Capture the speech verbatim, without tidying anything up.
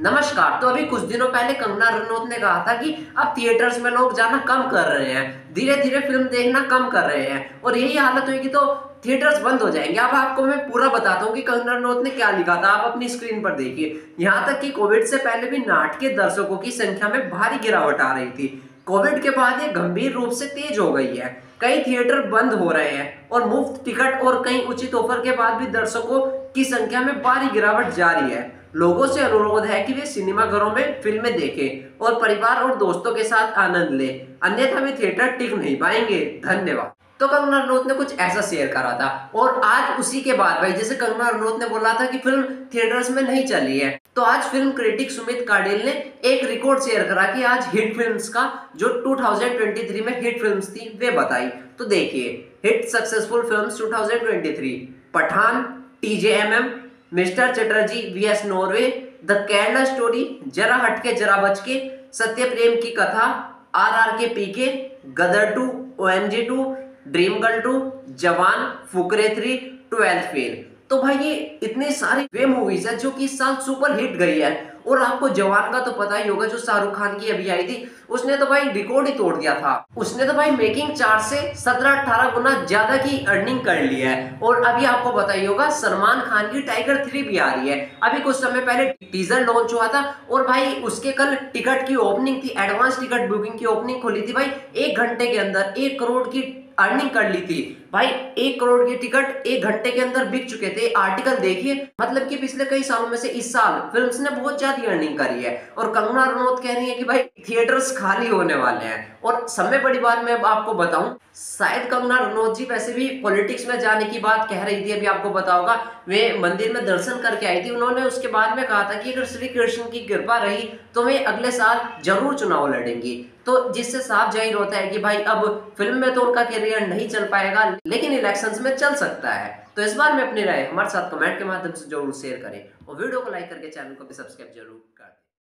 नमस्कार। तो अभी कुछ दिनों पहले कंगना रनौत ने कहा था कि अब थिएटर्स में लोग जाना कम कर रहे हैं, धीरे धीरे फिल्म देखना कम कर रहे हैं और यही हालत होगी तो थिएटर्स बंद हो जाएंगे। अब आपको मैं पूरा बताता हूँ कि कंगना रनौत ने क्या लिखा था, आप अपनी स्क्रीन पर देखिए। यहाँ तक कि कोविड से पहले भी नाटक के दर्शकों की संख्या में भारी गिरावट आ रही थी। कोविड के बाद ये गंभीर रूप से तेज हो गई है। कई थिएटर बंद हो रहे हैं और मुफ्त टिकट और कई उचित ऑफर के बाद भी दर्शकों की संख्या में भारी गिरावट जारी है। लोगों से अनुरोध है कि वे सिनेमा घरों में फिल्में देखें और परिवार और दोस्तों के साथ आनंद लें, अन्यथा वे थिएटर टिक नहीं पाएंगे। धन्यवाद। तो कंगना रनौत ने कुछ ऐसा शेयर करा था और आज उसी के बाद भाई जैसे कंगना रनौत ने बोला था कि फिल्म थिएटर्स में नहीं चली है, तो आज फिल्म क्रिटिक सुमित काडिल ने एक रिकॉर्ड शेयर करा कि आज हिट फिल्म्स का जो दो हज़ार तेईस में हिट फिल्म्स थी वे बताई। तो देखिए, हिट सक्सेसफुल फिल्म्स दो हज़ार तेईस: Pathaan, TJMM, mister Chatterjee VS Norway, the Kerala story, Zara Hatke जरा बचके, सत्य प्रेम की Katha, RR K PK, Gadar two, OMG two, dream girl two, Jawan, Fukrey three, twelfth fail. तो भाई ये इतनी सारी वे मूवीज है जो कि इस साल सुपर हिट गई है। और आपको जवान का तो पता ही होगा, जो शाहरुख खान की अभी आई थी, उसने तो भाई रिकॉर्ड ही तोड़ दिया था। उसने तो भाई मेकिंग चार्ज से सत्रह अठारह गुना ज्यादा की अर्निंग कर ली है। और अभी आपको पता ही होगा सलमान खान की टाइगर थ्री भी आ रही है। अभी कुछ समय पहले टीजर लॉन्च हुआ था और भाई उसके कल टिकट की ओपनिंग थी, एडवांस टिकट बुकिंग की ओपनिंग खुली थी। भाई एक घंटे के अंदर एक करोड़ की अर्निंग कर ली थी। भाई एक करोड़ की टिकट एक घंटे के अंदर बिक चुके थे। आर्टिकल देखिए, मतलब कि पिछले कई सालों में से इस साल फिल्म्स ने बहुत ज्यादा अर्निंग करी है। और कंगना रनौत कह रही है कि भाई थिएटर्स खाली होने वाले हैं। और सबसे बड़ी बात मैं आपको बताऊं, शायद कंगना रनौत जी वैसे भी पॉलिटिक्स में जाने की बात कह रही थी। अभी आपको पता होगा वे मंदिर में दर्शन करके आई थी। उन्होंने उसके बाद में कहा था कि अगर श्री कृष्ण की कृपा रही तो वे अगले साल जरूर चुनाव लड़ेंगी। तो जिससे साफ जाहिर होता है कि भाई अब फिल्म में तो उनका करियर नहीं चल पाएगा, लेकिन इलेक्शंस में चल सकता है। तो इस बार में अपनी राय हमारे साथ कमेंट के माध्यम से जरूर शेयर करें और वीडियो को लाइक करके चैनल को भी सब्सक्राइब जरूर करें।